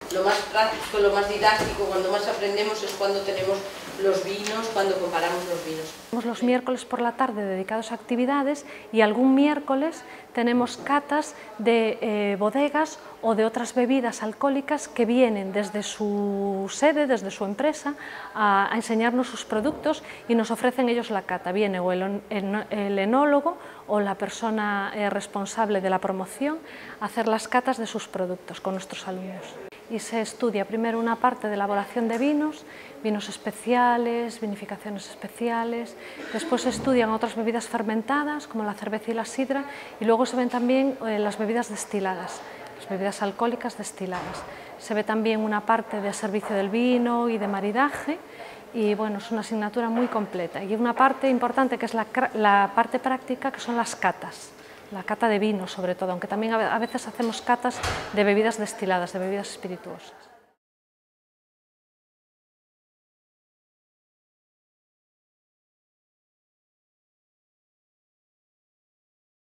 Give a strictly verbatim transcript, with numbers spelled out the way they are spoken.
lo más práctico, lo más didáctico, cuando más aprendemos es cuando tenemos los vinos, cuando comparamos los vinos. Tenemos los miércoles por la tarde dedicados a actividades y algún miércoles tenemos catas de eh, bodegas o de otras bebidas alcohólicas que vienen desde su sede, desde su empresa, a, a enseñarnos sus productos y nos ofrecen ellos la cata. Viene o el, el, el enólogo o la persona eh, responsable de la promoción a hacer las catas de sus productos con nuestros alumnos. Y se estudia primero una parte de elaboración de vinos, vinos especiales, vinificaciones especiales, después se estudian otras bebidas fermentadas como la cerveza y la sidra y luego se ven también eh, las bebidas destiladas, las bebidas alcohólicas destiladas. Se ve también una parte de servicio del vino y de maridaje y bueno, es una asignatura muy completa y una parte importante que es la, la parte práctica, que son las catas. La cata de vino sobre todo, aunque también a veces hacemos catas de bebidas destiladas, de bebidas espirituosas.